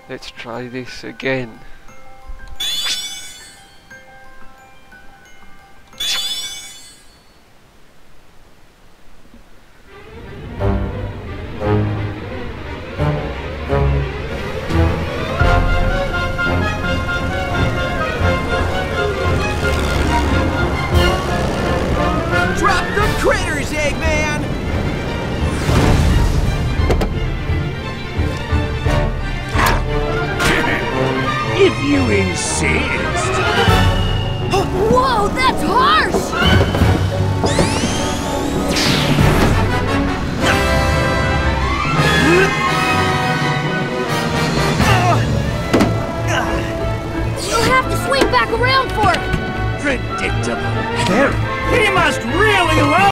Let's try this again. Drop the critters, Eggman! If you insist. Whoa, that's harsh! You'll have to swing back around for it! Predictable. Very. He must really love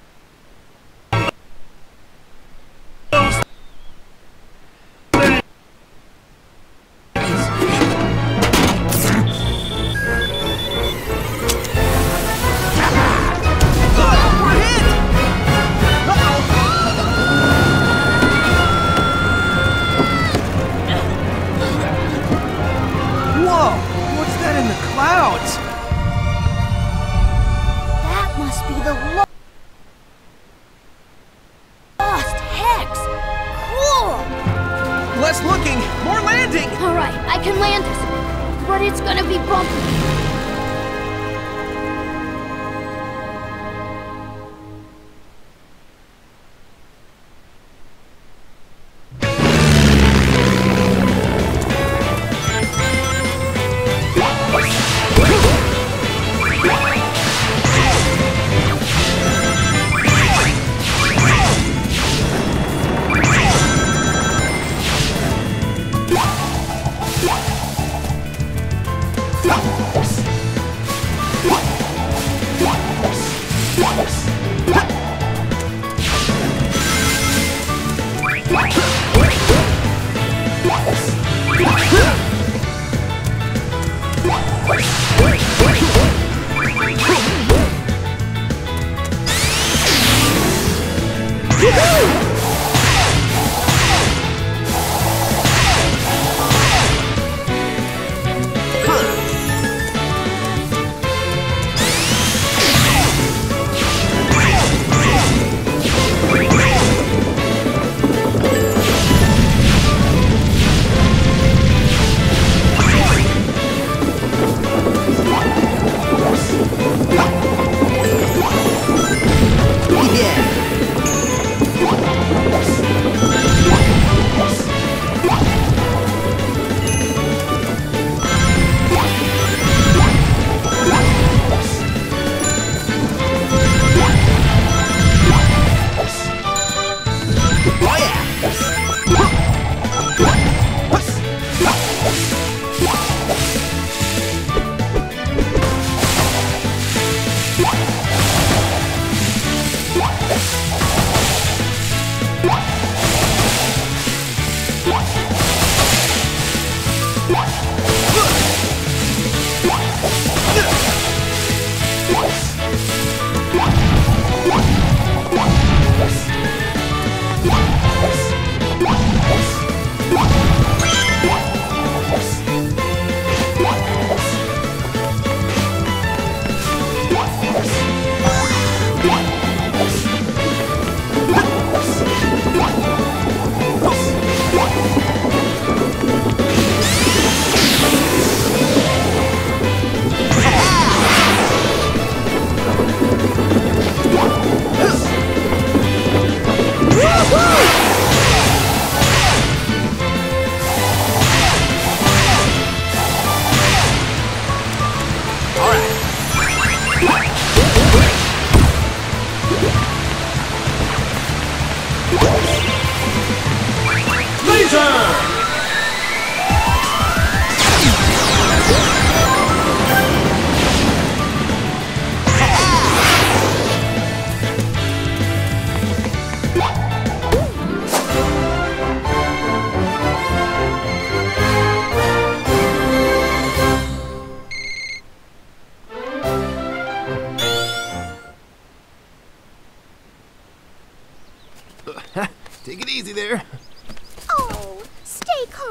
Whoa! What's that in the clouds? That must be the lost Hex! Cool! Less looking, more landing! Alright, I can land this, but it's gonna be bumpy.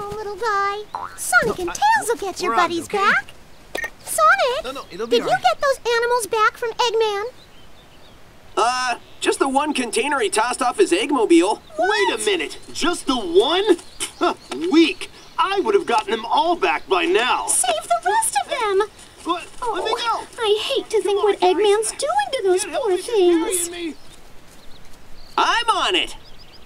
Oh, little guy. Sonic and Tails will get your we're on, buddies okay? back. Sonic! No, it'll be did you alright. get those animals back from Eggman? Just the one container he tossed off his Eggmobile. Wait a minute. Just the one? Weak. I would have gotten them all back by now. Save the rest of them! What? Let me go. I hate to think what Eggman's doing to those Can't help poor it, you're things. carrying me. I'm on it.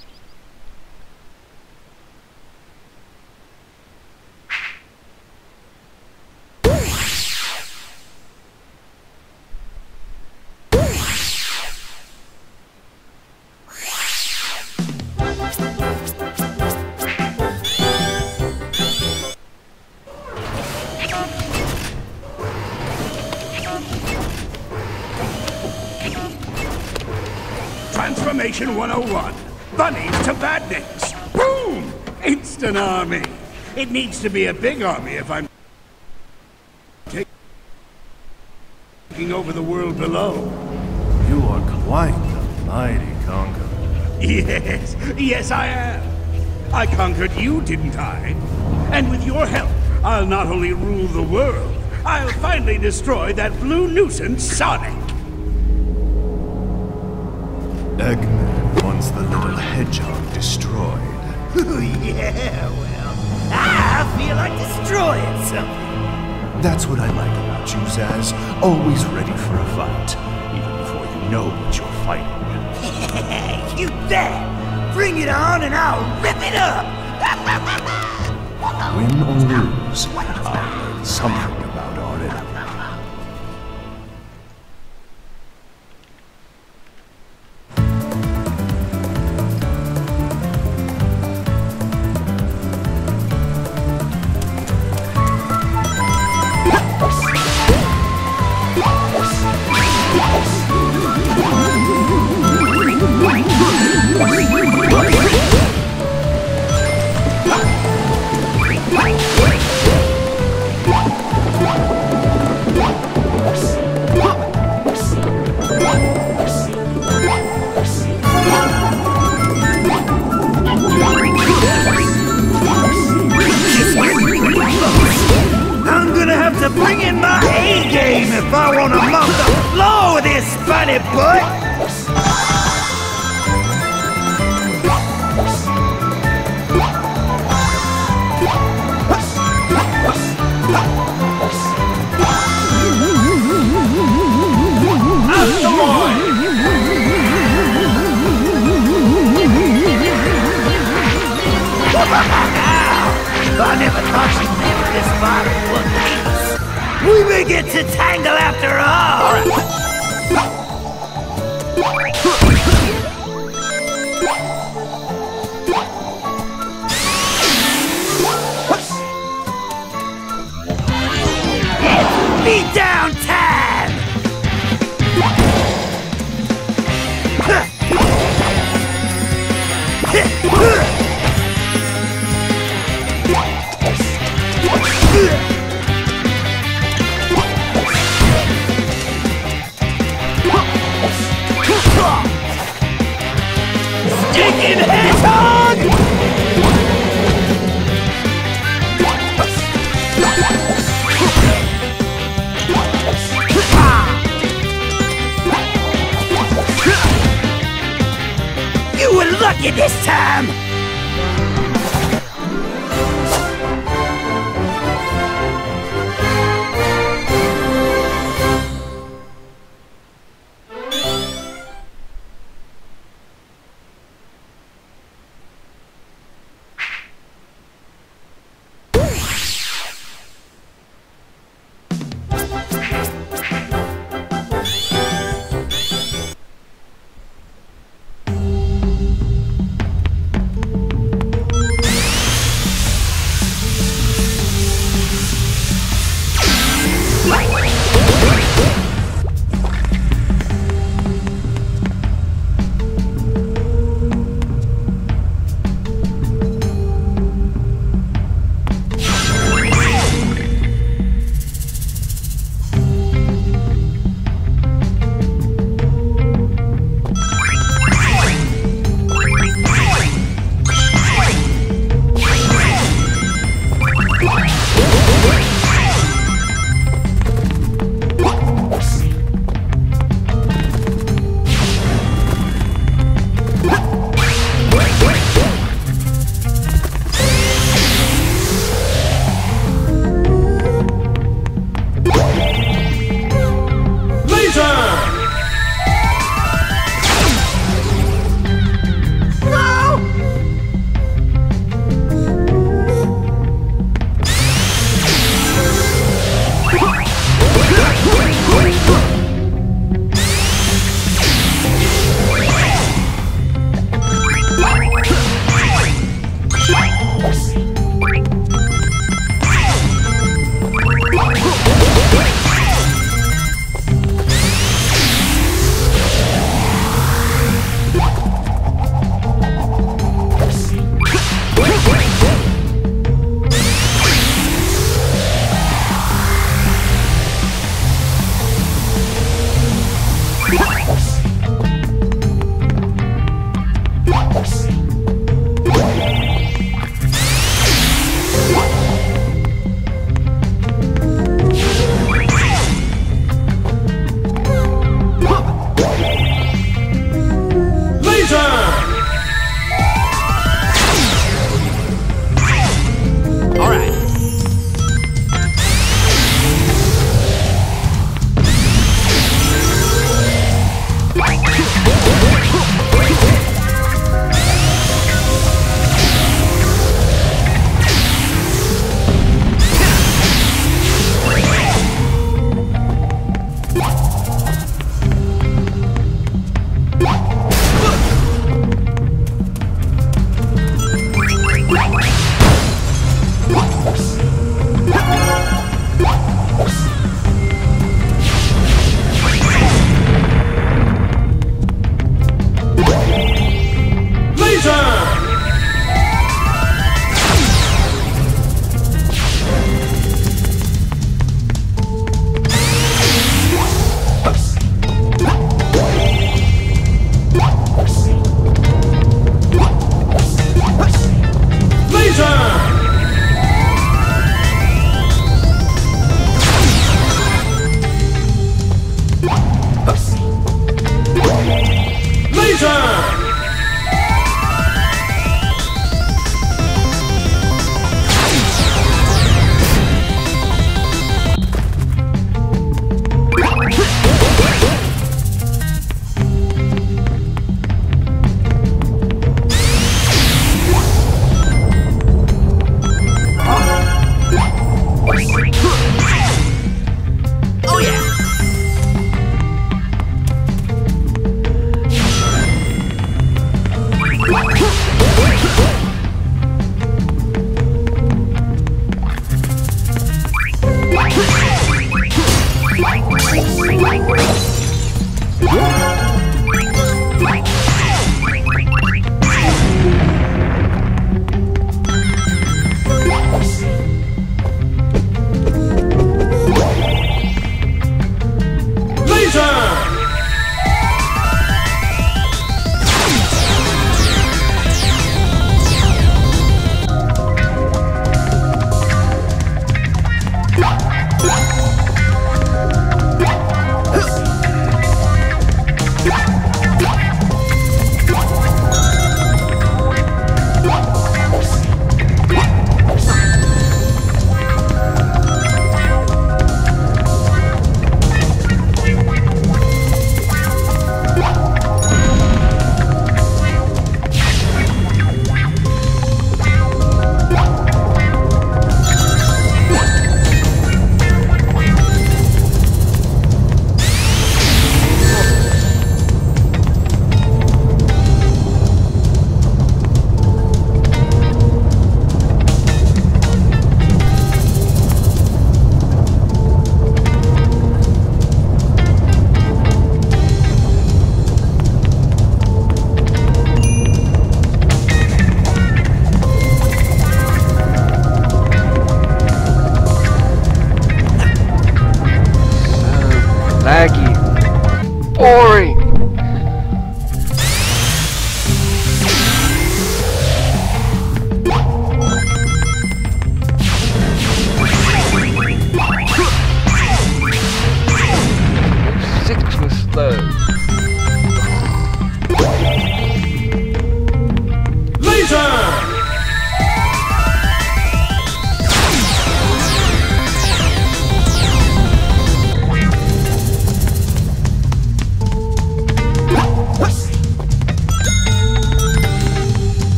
Transformation 101. Bunnies to badniks. Boom! Instant army. It needs to be a big army if I'm taking over the world below. You are quite the mighty conqueror. Yes, I am. I conquered you, didn't I? And with your help, I'll not only rule the world, I'll finally destroy that blue nuisance, Sonic. Eggman wants the little hedgehog destroyed. Yeah, well, I feel like destroying something. That's what I like about you, Zaz. Always ready for a fight, even before you know what you're fighting. You bet! Bring it on and I'll rip it up! Win or lose, I'll learn something about our enemy. I'm gonna have to bring in my A-game if I want to mop the floor with this spiny butt! Out the I never thought she'd never this far in one piece. We may get to tangle after all. It's beat down time. Stinking hedgehog! You were lucky this time!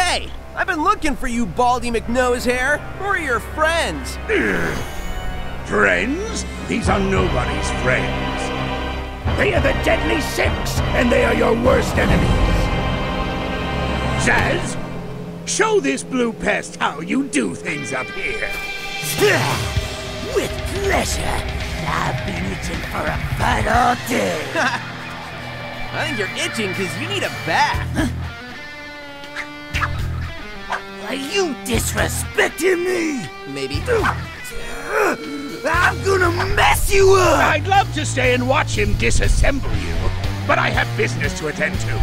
Hey, I've been looking for you, Baldy McNosehair. Who are your friends? Friends? These are nobody's friends. They are the Deadly Six, and they are your worst enemies. Zaz, show this blue pest how you do things up here. With pleasure. I've been itching for a fight all day. I think you're itching because you need a bath. Are you disrespecting me? Maybe. I'm gonna mess you up! I'd love to stay and watch him disassemble you, but I have business to attend to.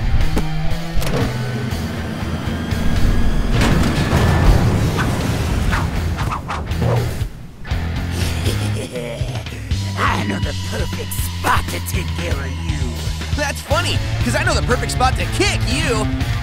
I know the perfect spot to take care of you. That's funny, because I know the perfect spot to kick you.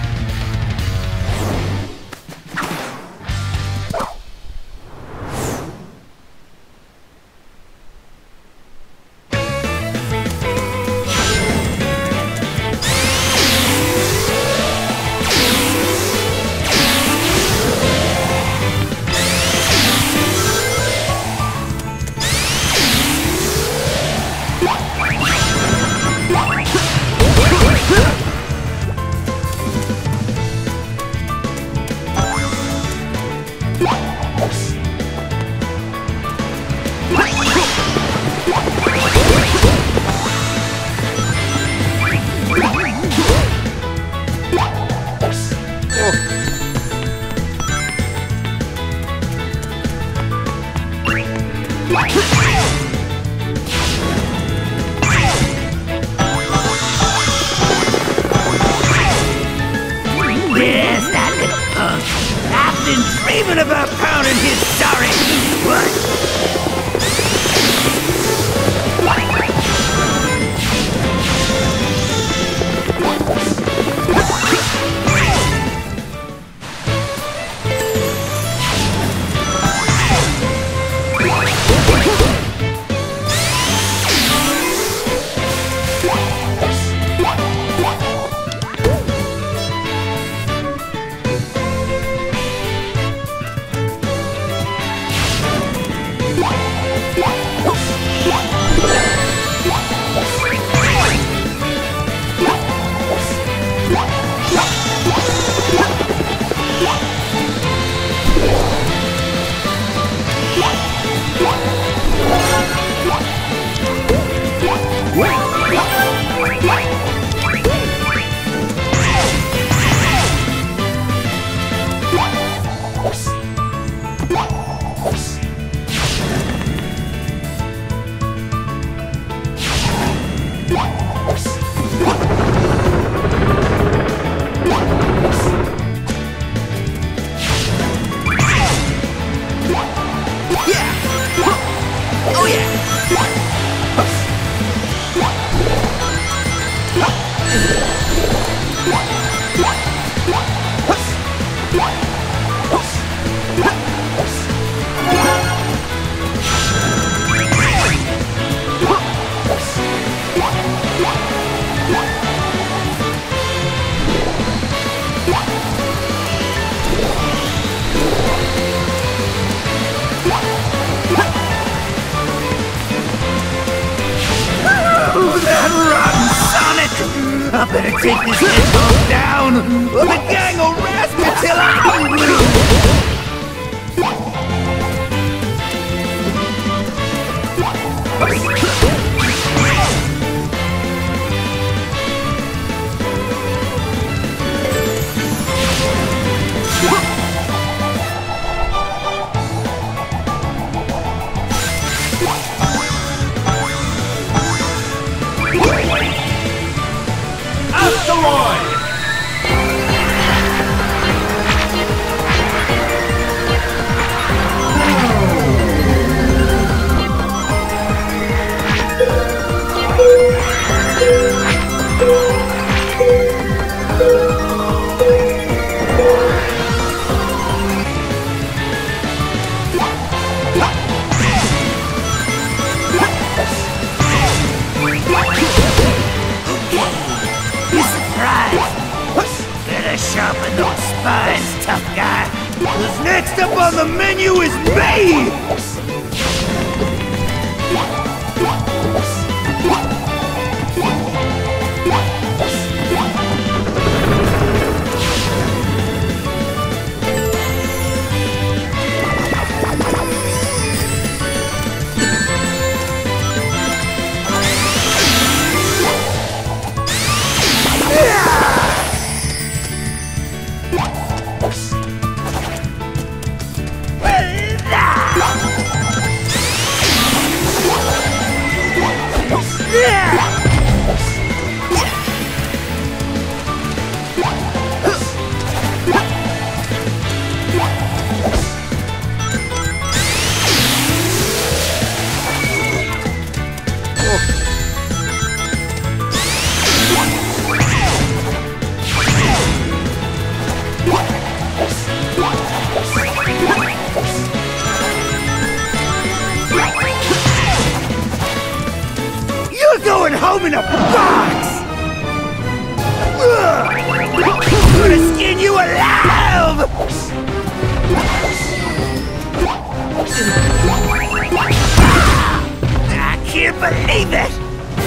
Yes, that little punk. I've been dreaming about pounding his sorry butt. Oh yeah! I better take this hedgehog down, or the gang will rasp me till I'm blue! tough guy. 'Cause next up on the menu is me! You're going home in a box! I'm gonna skin you alive! I can't believe it!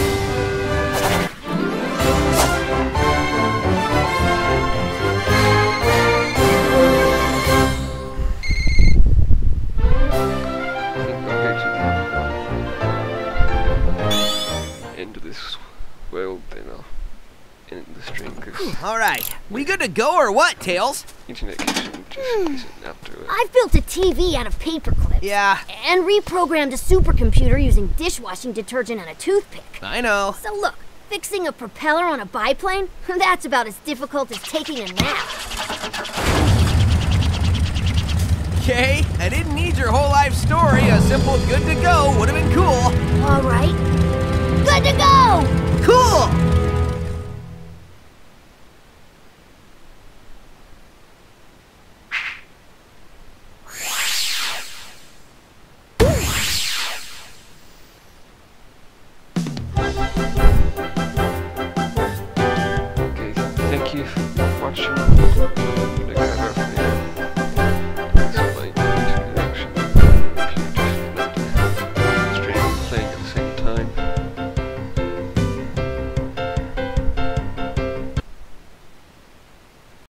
Into this world then I'll end the stream because Alright, we good to go or what, Tails? internet connection just isn't up to it. I've built a TV out of paper clips. Yeah, And reprogrammed a supercomputer using dishwashing detergent and a toothpick. I know. So look, fixing a propeller on a biplane? That's about as difficult as taking a nap. Okay, I didn't need your whole life story. A simple good to go would have been cool. Alright. Good to go! Cool! Okay, thank you for watching.